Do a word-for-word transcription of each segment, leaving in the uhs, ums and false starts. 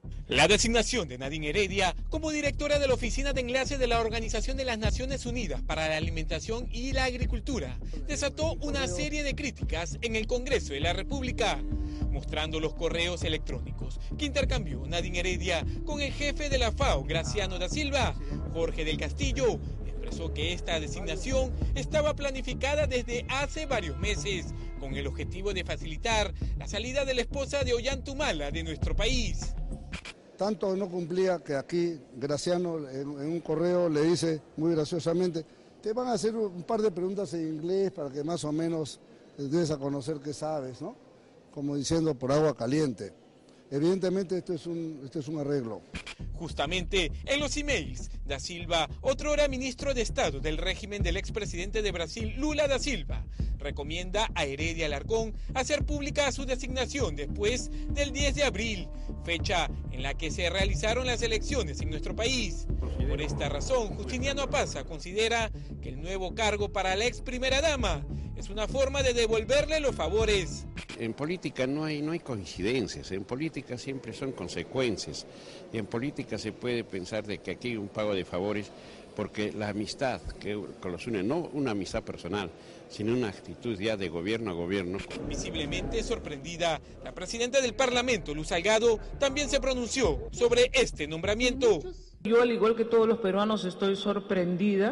La designación de Nadine Heredia como directora de la Oficina de Enlace de la Organización de las Naciones Unidas para la Alimentación y la Agricultura desató una serie de críticas en el Congreso de la República, mostrando los correos electrónicos que intercambió Nadine Heredia con el jefe de la FAO, Graciano da Silva. Jorge del Castillo expresó que esta designación estaba planificada desde hace varios meses, con el objetivo de facilitar la salida de la esposa de Ollanta de nuestro país. Tanto no cumplía que aquí Graciano en, en un correo le dice muy graciosamente, te van a hacer un par de preguntas en inglés para que más o menos des a conocer qué sabes, ¿no? Como diciendo por agua caliente. Evidentemente esto es un, esto es un arreglo. Justamente en los emails, da Silva, otrora ministro de Estado del régimen del expresidente de Brasil, Lula da Silva, recomienda a Heredia Alarcón hacer pública su designación después del diez de abril, fecha en la que se realizaron las elecciones en nuestro país. Por esta razón, Justiniano Apaza considera que el nuevo cargo para la ex primera dama es una forma de devolverle los favores. En política no hay, no hay coincidencias, en política siempre son consecuencias, y en política se puede pensar de que aquí hay un pago de favores porque la amistad que los une, no una amistad personal, sino una actitud ya de gobierno a gobierno. Visiblemente sorprendida, la presidenta del Parlamento, Luz Salgado, también se pronunció sobre este nombramiento. Yo, al igual que todos los peruanos, estoy sorprendida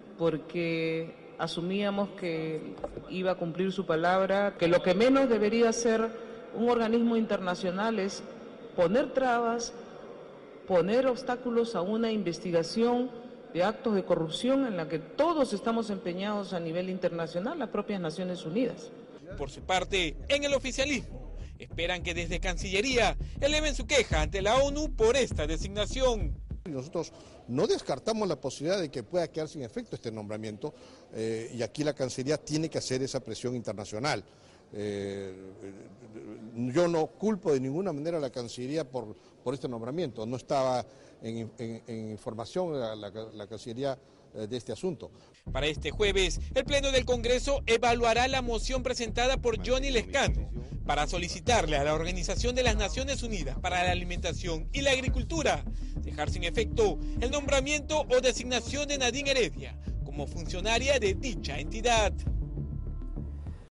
porque asumíamos que iba a cumplir su palabra, que lo que menos debería hacer un organismo internacional es poner trabas, poner obstáculos a una investigación de actos de corrupción en la que todos estamos empeñados a nivel internacional, las propias Naciones Unidas. Por su parte, en el oficialismo, esperan que desde Cancillería eleven su queja ante la ONU por esta designación. Nosotros no descartamos la posibilidad de que pueda quedar sin efecto este nombramiento eh, y aquí la Cancillería tiene que hacer esa presión internacional. Eh, yo no culpo de ninguna manera a la Cancillería por, por este nombramiento, no estaba en, en, en información la, la, la Cancillería eh, de este asunto. Para este jueves, el Pleno del Congreso evaluará la moción presentada por Johnny Lescano para solicitarle a la Organización de las Naciones Unidas para la Alimentación y la Agricultura dejar sin efecto el nombramiento o designación de Nadine Heredia como funcionaria de dicha entidad.